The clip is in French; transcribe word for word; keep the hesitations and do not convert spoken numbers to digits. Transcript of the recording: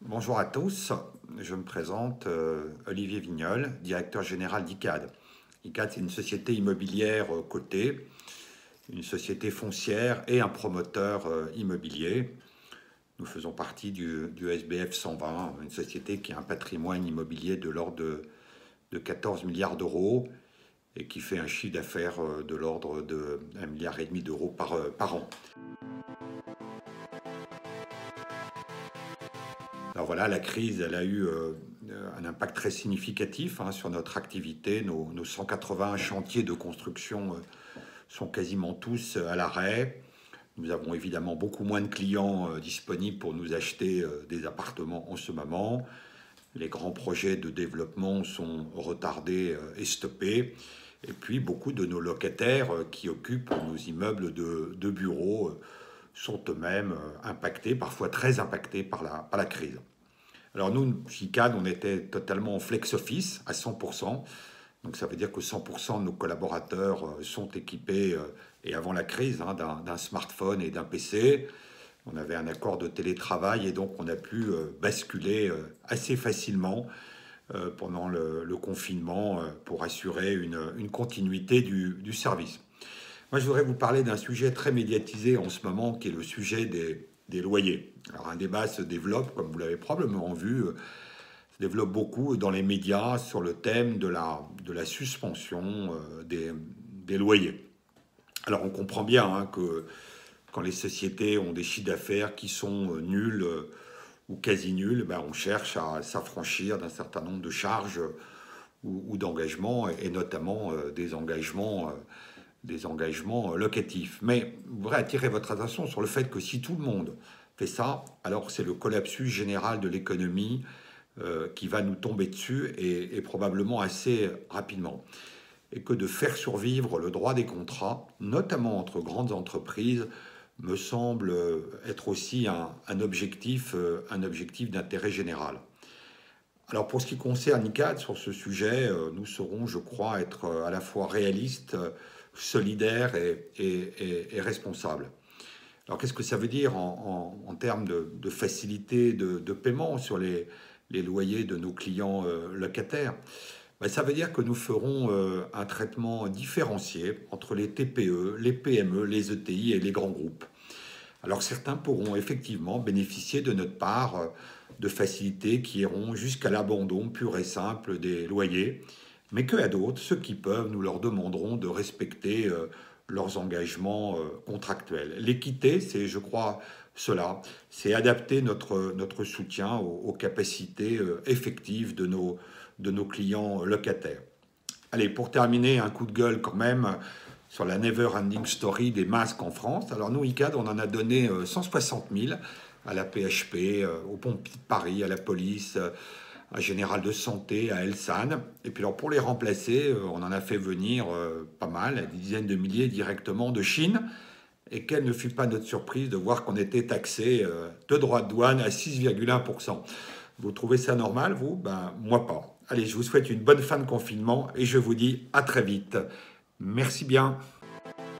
Bonjour à tous, je me présente euh, Olivier Vignol, directeur général d'I C A D. I C A D, c'est une société immobilière euh, cotée, une société foncière et un promoteur euh, immobilier. Nous faisons partie du, du S B F cent vingt, une société qui a un patrimoine immobilier de l'ordre de, de quatorze milliards d'euros et qui fait un chiffre d'affaires euh, de l'ordre de un milliard et demi d'euros par, euh, par an. Alors voilà, la crise, elle a eu euh, un impact très significatif hein, sur notre activité. Nos, nos cent quatre-vingts chantiers de construction euh, sont quasiment tous euh, à l'arrêt. Nous avons évidemment beaucoup moins de clients euh, disponibles pour nous acheter euh, des appartements en ce moment. Les grands projets de développement sont retardés euh, et stoppés. Et puis beaucoup de nos locataires euh, qui occupent nos immeubles de, de bureaux euh, sont eux-mêmes euh, impactés, parfois très impactés par la, par la crise. Alors nous, chez I C A D, on était totalement en flex office à cent pour cent. Donc ça veut dire que cent pour cent de nos collaborateurs euh, sont équipés, euh, et avant la crise, hein, d'un, d'un smartphone et d'un P C. On avait un accord de télétravail et donc on a pu euh, basculer euh, assez facilement euh, pendant le, le confinement euh, pour assurer une, une continuité du, du service. Moi, je voudrais vous parler d'un sujet très médiatisé en ce moment, qui est le sujet des, des loyers. Alors, un débat se développe, comme vous l'avez probablement vu, euh, se développe beaucoup dans les médias sur le thème de la, de la suspension euh, des, des loyers. Alors, on comprend bien hein, que quand les sociétés ont des chiffres d'affaires qui sont euh, nuls euh, ou quasi nuls, ben, on cherche à s'affranchir d'un certain nombre de charges euh, ou, ou d'engagements, et notamment euh, des engagements... Euh, des engagements locatifs. Mais je voudrais attirer votre attention sur le fait que si tout le monde fait ça, alors c'est le collapsus général de l'économie euh, qui va nous tomber dessus et, et probablement assez rapidement. Et que de faire survivre le droit des contrats, notamment entre grandes entreprises, me semble être aussi un, un objectif, euh, un objectif d'intérêt général. Alors pour ce qui concerne I C A D, sur ce sujet, euh, nous saurons, je crois, être euh, à la fois réalistes, euh, solidaires et, et, et, et responsables. Alors qu'est-ce que ça veut dire en, en, en termes de, de facilité de, de paiement sur les, les loyers de nos clients euh, locataires? Ben, ça veut dire que nous ferons euh, un traitement différencié entre les T P E, les P M E, les E T I et les grands groupes. Alors certains pourront effectivement bénéficier de notre part euh, de facilités qui iront jusqu'à l'abandon pur et simple des loyers, mais que à d'autres, ceux qui peuvent, nous leur demanderons de respecter euh, leurs engagements euh, contractuels. L'équité, c'est, je crois, cela, c'est adapter notre, notre soutien aux, aux capacités euh, effectives de nos, de nos clients locataires. Allez, pour terminer, un coup de gueule quand même sur la never ending story des masques en France. Alors nous, I C A D, on en a donné euh, cent soixante mille à la P H P, euh, au pompiers de Paris, à la police, euh, à Général de Santé, à Elsan. Et puis alors pour les remplacer, euh, on en a fait venir euh, pas mal, des dizaines de milliers directement de Chine. Et quelle ne fut pas notre surprise de voir qu'on était taxé euh, de droits de douane à six virgule un pour cent. Vous trouvez ça normal, vous? Ben, moi pas. Allez, je vous souhaite une bonne fin de confinement et je vous dis à très vite. Merci bien.